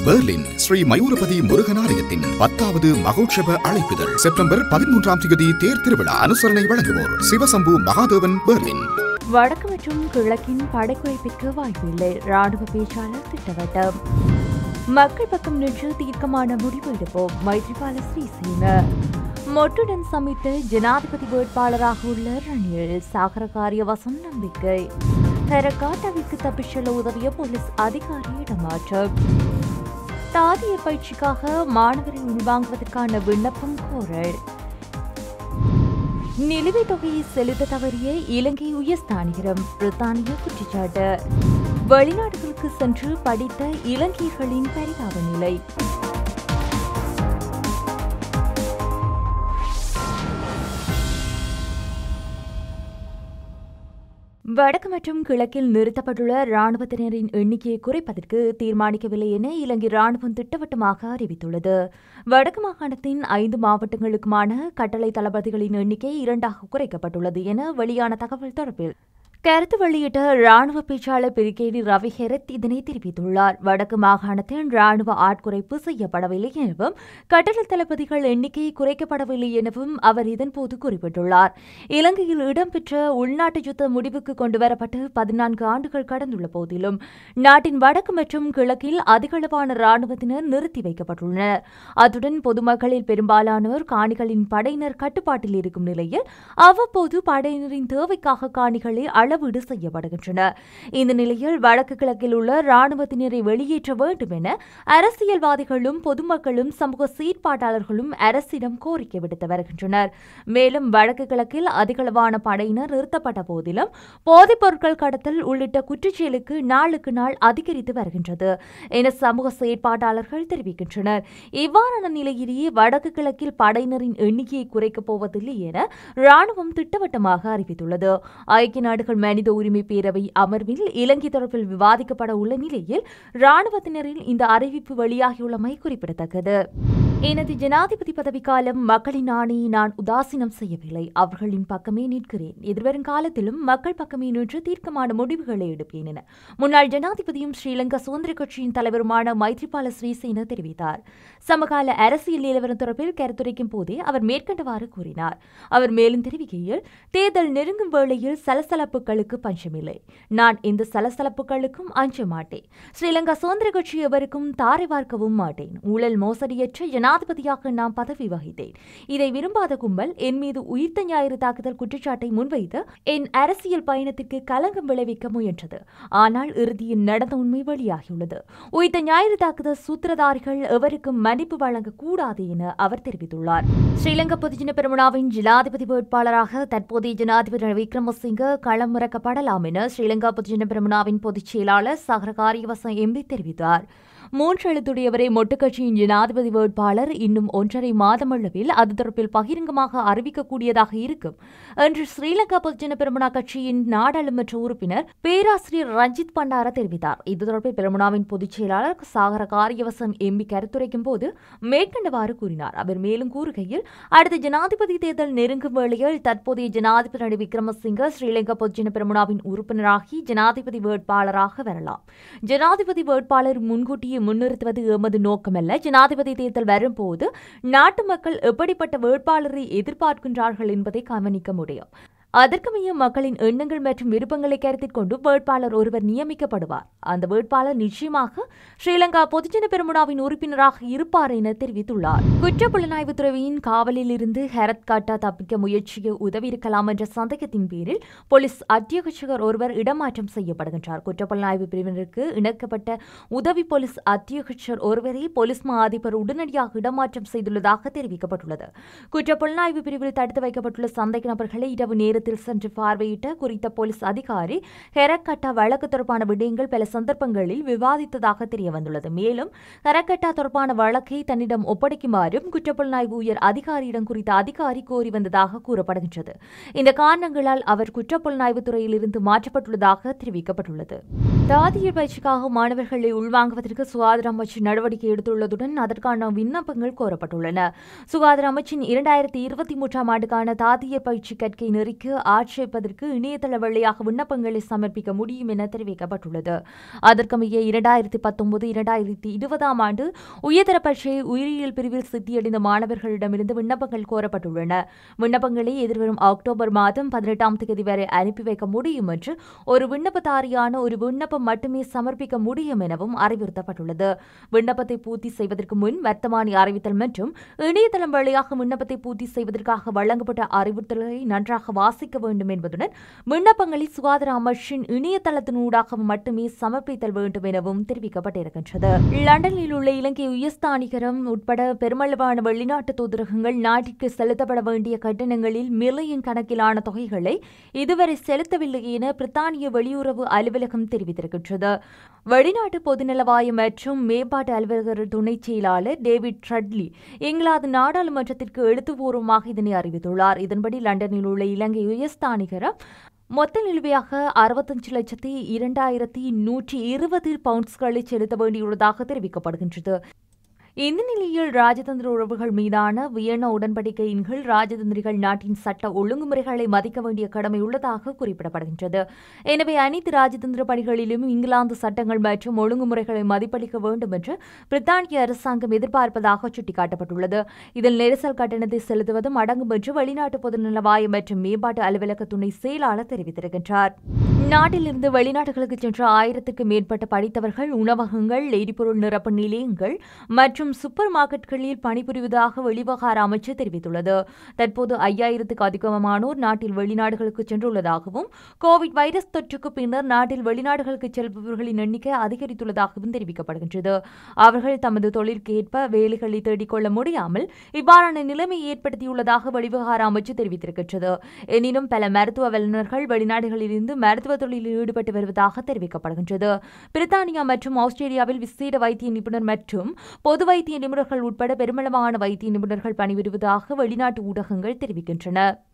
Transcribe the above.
Berlin Sri Mayurapathy Murugan ஆலயத்தின் 10வது மகோற்சவ அழைப்புதல் September 13ஆம் தேதி தேர் திருவிழா அனுசரணை வழங்குவோர் சிவசம்பு மகாதேவன் பெர்லின். வடக்கு மற்றும் கிழக்கின் படைக்குறைப்பிற்கு வாய்ப்பில்லை. ராணுவ பேச்சாளர் திட்டவட்டம். மக்கள் பக்கம் நின்று தீர்க்கமான முடிவு எடுப்போம். மைத்ரிபால சிறிசேன மொட்டுடன் சமைத்து ஜனாதிபதி வேட்பாளராக உள்ள ரணில் சாகர காரியவசம் நம்பிக்கை. ஹெரகாட்டாவிற்கு தப்பிச் செல்ல உதவிய போலீஸ் அதிகாரி இடமாற்றம். தாதிய பயிற்சிக்காக மாணவரை உள்வாங்குவதற்கான விண்ணப்பம் கோரல். நிலுவைத் தொகையை செலுத்த தவறிய இலங்கை உயர்ஸ்தானிகரம் பிரித்தானிய குற்றச்சாட்டு. வெளிநாடுகளுக்கு சென்று படித்த இலங்கையர்களின் பரிதாப நிலை. வடக்கு மற்றும் கிழக்கில் நிறுத்தப்பட்டுள்ள ராணுவத்தினரின் எண்ணிக்கையை குறைப்பதற்கு தீர்மானிக்கவில்லை என இலங்கை ராணுவம் திட்டவட்டமாக அறிவித்துள்ளது. வடக்கு மாகாணத்தின் 5 மாவட்டங்களுக்குமான கட்டளை தளபதிகளின் எண்ணிக்கை 2ஆக குறைக்கப்பட்டுள்ளது என வெளியான தகவல் தொடர்பில் கருத்து வெளியிட்ட ராணுவ பேச்சாளர் பிரிகேடி ரவி ஹெரத் இதனை தெரிவித்துள்ளார். வடக்கு மாகாணத்தில் ராணுவ ஆட்குறைப்பு செய்யப்படவில்லை எனவும் கட்டளை தளபதிகள் எண்ணிக்கை குறைக்கப்படவில்லை எனவும் அவர் இதன்போது குறிப்பிட்டுள்ளார். இலங்கையில் இடம்பெற்ற உள்நாட்டு யுத்த முடிவுக்கு கொண்டுவரப்பட்டு 14 ஆண்டுகள் கடந்துள்ள போதிலும் நாட்டின் வடக்கு மற்றும் கிழக்கில் அதிகளவான ராணுவத்தினர் நிறுத்தி வைக்கப்பட்டுள்ளனர். அத்துடன் பொதுமக்களில் பெரும்பாலானோர் காணிகளின் படையினர் கட்டுப்பாட்டில் இருக்கும் நிலையில் அவ்வப்போது படையினரின் தேவைக்காக காணிகளை அளவீடு செய்யப்படுகின்றன. இந்த நிலையில் வடக்கு கிழக்கில் உள்ள ராணுவத்தினரை வெளியேற்ற வேண்டும் என அரசியல்வாதிகளும் பொதுமக்களும் சமூக செயற்பாட்டாளர்களும் அரசிடம் கோரிக்கை விடுத்து வருகின்றனர். மேலும் வடக்கு கிழக்கில் அதிகளவான படையினர் நிறுத்தப்பட்ட போதிலும் போதைப் பொருட்கள் கடத்தல் உள்ளிட்ட குற்றச்செயலுக்கு நாளுக்கு நாள் அதிகரித்து வருகின்றது என சமூக செயற்பாட்டாளர்கள் தெரிவிக்கின்றனர். இவ்வாறான நிலையிலேயே வடக்கு கிழக்கில் படையினரின் எண்ணிக்கையை குறைக்கப் போவதில்லை என ராணுவம் திட்டவட்டமாக அறிவித்துள்ளது. ஐக்கிய நாடுகள் மனித உரிமை பேரவை அமர்வில் இலங்கை தொடர்பில் விவாதிக்கப்பட உள்ள நிலையில் ராணுவத்தினரின் இந்த அறிவிப்பு வெளியாகியுள்ளமை குறிப்பிடத்தக்கது. எனது ஜனாதிபதி பதவிக்காலம் மக்களின் ஆணையை நான் உதாசீனம் செய்யவில்லை. அவர்களின் பக்கமே நிற்கிறேன். எதிர்வரும் காலத்திலும் மக்கள் பக்கமே நின்று தீர்க்கமான முடிவுகளை எடுப்பேன் என முன்னாள் ஜனாதிபதியும் ஸ்ரீலங்கா சுதந்திர கட்சியின் தலைவருமான மைத்ரிபால சிறிசேன தெரிவித்தார். சமகால அரசியல் நிலவரம் தொடர்பில் கருத்துரைக்கும் போதே அவர் மேற்கண்டவாறு கூறினார். அவர் மேலும் தெரிவிக்கையில், தேர்தல் நெருங்கும் வேளையில் சலசலப்புகளுக்கு பஞ்சமில்லை. நான் எந்த சலசலப்புகளுக்கும் அஞ்ச மாட்டேன். ஸ்ரீலங்கா சுதந்திர கட்சி எவருக்கும் தாரை வார்க்கவும் மாட்டேன். ஊழல் மோசடியற்ற ஜனாதிபதியாக நான் பதவி வகித்தேன். இதை விரும்பாத கும்பல் என் மீது உயிர்த்த ஞாயிறு தாக்குதல் குற்றச்சாட்டை முன்வைத்து என் அரசியல் பயணத்திற்கு களங்கம் விளைவிக்க முயன்றது. ஆனால் இறுதியில் நடந்த உண்மை வெளியாகியுள்ளது. உயிர்த்த ஞாயிறு தாக்குதல் சூத்திரதாரிகள் எவருக்கும் மன்னிப்பு வழங்கக்கூடாது என அவர் தெரிவித்துள்ளார். ஸ்ரீலங்கா பொதுஜன பெரமுனாவின் ஜனாதிபதி வேட்பாளராக தற்போதைய ஜனாதிபதி ரணில் விக்ரமசிங்க களமிறக்கப்படலாம் என ஸ்ரீலங்கா பொதுஜன பெரமுனாவின் பொதுச் செயலாளர் சாகர காரியவசம் எம்பி தெரிவித்தார். 3 எழுத்துடையவரை மொட்டு கட்சியின் ஜனாதிபதி வேட்பாளர் இன்னும் 1.5 மாதமளவில் அது தொடர்பில் பகிரங்கமாக அறிவிக்கக்கூடியதாக இருக்கும் என்று ஸ்ரீலங்கா பொதுஜன பெரமுனா கட்சியின் நாடாளுமன்ற உறுப்பினர் பேராசிரியர் ரஞ்சித் பண்டார தெரிவித்தார். இது தொடர்பில் பெரமுனாவின் பொதுச் செயலாளர் சாகர காரியவசம் எம்பி கருத்துரைக்கும் போது மேற்கண்டவாறு கூறினார். அவர் மேலும் கூறுகையில், அடுத்த ஜனாதிபதி தேர்தல் நெருங்கும் வேளையில் தற்போதைய ஜனாதிபதி ரணில் விக்ரமசிங்க ஸ்ரீலங்கா பொதுஜன பெரமுனாவின் உறுப்பினராகி ஜனாதிபதி வேட்பாளராக வரலாம். ஜனாதிபதி வேட்பாளர் முன்கூட்டியே முன்னிறுத்துவது எமது நோக்கமல்ல. ஜனாதிபதி தேர்தல் வரும்போது நாட்டு மக்கள் எப்படிப்பட்ட வேட்பாளரை எதிர்பார்க்கின்றார்கள் என்பதை கவனிக்க முடியும். அதற்குமைய மக்களின் எண்ணங்கள் மற்றும் விருப்பங்களை கருத்தில் கொண்டு வேட்பாளர் ஒருவர் நியமிக்கப்படுவார். அந்த வேட்பாளர் நிச்சயமாக ஸ்ரீலங்கா பொதுஜன பெரமுனாவின் உறுப்பினராக இருப்பார் என தெரிவித்துள்ளார். குற்றப்புலனாய்வு துறையின் காவலில் இருந்து ஹெரத்காட்டா தப்பிக்க முயற்சியை உதவி இருக்கலாம் என்ற சந்தேகத்தின் பேரில் போலீஸ் அத்தியட்சகர் ஒருவர் இடமாற்றம் செய்யப்படுகின்றார். குற்றப்புலனாய்வு பிரிவினருக்கு இணைக்கப்பட்ட உதவி போலீஸ் அத்தியட்சகர் ஒருவரை போலீஸ் மா அதிபர் உடனடியாக இடமாற்றம் செய்துள்ளதாக தெரிவிக்கப்பட்டுள்ளது. குற்றப்புலனாய்வு பிரிவில் தடுத்து வைக்கப்பட்டுள்ள சந்தேக நபர்களை இரவு நேர சென்று பார்வையிட்ட குறித்த போலீஸ் அதிகாரி ஹெரக்கட்டா வழக்கு தொடர்பான விடயங்கள் பல சந்தர்ப்பங்களில் விவாதித்ததாக தெரியவந்துள்ளது. மேலும் ஹெரக்கட்டா தொடர்பான வழக்கை தன்னிடம் ஒப்படைக்குமாறும் குற்றப்புலனாய்வு உயர் அதிகாரியிடம் குறித்த அதிகாரி கோரி வந்ததாக கூறப்படுகின்றது. இந்த காரணங்களால் அவர் குற்றப்புலனாய்வு துறையில் இருந்து மாற்றப்பட்டுள்ளதாக தெரிவிக்கப்பட்டுள்ளது. தாதியர் பயிற்சிக்காக மாணவர்களை உள்வாங்குவதற்கு சுகாதார அமைச்சு நடவடிக்கை எடுத்துள்ளதுடன் அதற்கான விண்ணப்பங்கள் கோரப்பட்டுள்ளன. சுகாதார அமைச்சின் 2023ஆம் ஆண்டுக்கான தாதியர் பயிற்சி கற்கை நெறிக்கு பணிக்கு ஆட்சேபிப்பதற்கு இணையதள வழியாக விண்ணப்பங்களை சமர்ப்பிக்க முடியும் என தெரிவிக்கப்பட்டுள்ளது. அதற்கமைய 2019-2020 ஆண்டு உயர்தர பரீட்சை உயிரியல் பிரிவில் சித்தியடைந்த மாணவர்களிடமிருந்து விண்ணப்பங்கள் கோரப்பட்டுள்ளன. விண்ணப்பங்களை எதிர்வரும் அக்டோபர் மாதம் 18ஆம் தேதி வரை அனுப்பி வைக்க முடியும் என்று ஒரு விண்ணப்பதாரியான ஒரு விண்ணப்பம் மட்டுமே சமர்ப்பிக்க முடியும் எனவும் அறிவுறுத்தப்பட்டுள்ளது. விண்ணப்பத்தை பூர்த்தி செய்வதற்கு முன் வர்த்தமானி அறிவித்தல் மற்றும் இணையதளம் வழியாக விண்ணப்பத்தை பூர்த்தி செய்வதற்காக வழங்கப்பட்ட அறிவுறுத்தல்களை நன்றாக வாசிக்க வேண்டும் என்பதுடன் விண்ணப்பங்களை சுகாதார அமைச்சின் இணையதளத்தினூடாக மட்டுமே சமர்ப்பித்தல் வேண்டும் எனவும் தெரிவிக்கப்பட்டிருக்கின்றது. லண்டனில் உள்ள இலங்கை உயர்ஸ்தானிகரம் உட்பட பெருமளவான வெளிநாட்டு தூதரகங்கள் நாட்டிற்கு செலுத்தப்பட வேண்டிய கட்டணங்களில் மில்லியன் கணக்கிலான தொகைகளை இதுவரை செலுத்தவில்லை என பிரித்தானிய வெளியுறவு அலுவலகம் தெரிவித்திருக்கின்றது. வெளிநாட்டு பொதுநலவாய மற்றும் மேம்பாட்டு அலுவலக துணை செயலாளர் டேவிட் ட்ரட்லி இங்கிலாந்து நாடாளுமன்றத்திற்கு எழுத்துப்பூர்வமாக இதனை அறிவித்துள்ளார். இதன்படி லண்டனில் உள்ள இலங்கை உயர்ஸ்தானிகரம் மொத்த நிலுவையாக 65,02,120 பவுண்ட்ஸ்களை செலுத்த வேண்டியுள்ளதாக தெரிவிக்கப்படுகின்றது. இந்த நிலையில் ராஜதந்திர உறவுகள் மீதான வியன்னா உடன்படிக்கையின் கீழ் ராஜதந்திரிகள் நாட்டின் சட்ட ஒழுங்குமுறைகளை மதிக்க வேண்டிய கடமை உள்ளதாக குறிப்பிடப்படுகின்றது. எனவே அனைத்து ராஜதந்திர பணிகளிலும் இங்கிலாந்து சட்டங்கள் மற்றும் ஒழுங்குமுறைகளை மதிப்பளிக்க வேண்டும் என்று பிரித்தானிய அரசாங்கம் எதிர்பார்ப்பதாக சுட்டிக்காட்டப்பட்டுள்ளது. இதில் நெரிசல் கட்டணத்தை செலுத்துவதும் அடங்கும் என்று வெளிநாட்டு பொதுநலவாய மற்றும் மேம்பாட்டு அலுவலக துணை செயலாளர் தெரிவித்திருக்கின்றார். நாட்டிலிருந்து வெளிநாடுகளுக்கு சென்ற 1000க்கும் மேற்பட்ட படித்தவர்கள் உணவகங்கள், எரிபொருள் நிரப்பு நிலையங்கள் மற்றும் சூப்பர் மார்க்கெட்களில் பணிபுரிவதாக வெளிவகார அமைச்சு தெரிவித்துள்ளது. தற்போது 5000க்கும் அதிகமானோர் நாட்டில் வெளிநாடுகளுக்கு சென்றுள்ளதாகவும் கோவிட் வைரஸ் தொற்றுக்கு பின்னர் நாட்டில் வெளிநாடுகளுக்கு செல்பவர்களின் எண்ணிக்கை அதிகரித்துள்ளதாகவும் தெரிவிக்கப்படுகின்றது. அவர்கள் தமது தொழிலுக்கு ஏற்ப வேலைகளை தேடிக்கொள்ள முடியாமல் இவ்வாறான நிலைமை ஏற்படுத்தியுள்ளதாக வெளிவகார அமைச்சு தெரிவித்திருக்கின்றது. எனினும் பல மருத்துவ வல்லுநர்கள் வெளிநாடுகளிலிருந்து மருத்துவ தொழிலில் ஈடுபட்டு வருவதாக தெரிவிக்கப்படுகின்றது. பிரித்தானியா மற்றும் ஆஸ்திரேலியாவில் விசேட வைத்திய நிபுணர் மற்றும் பொது வைத்திய நிபுணர்கள் உட்பட பெருமளவான வைத்திய நிபுணர்கள் பணிபுரிவதாக வெளிநாட்டு ஊடகங்கள் தெரிவிக்கின்றன.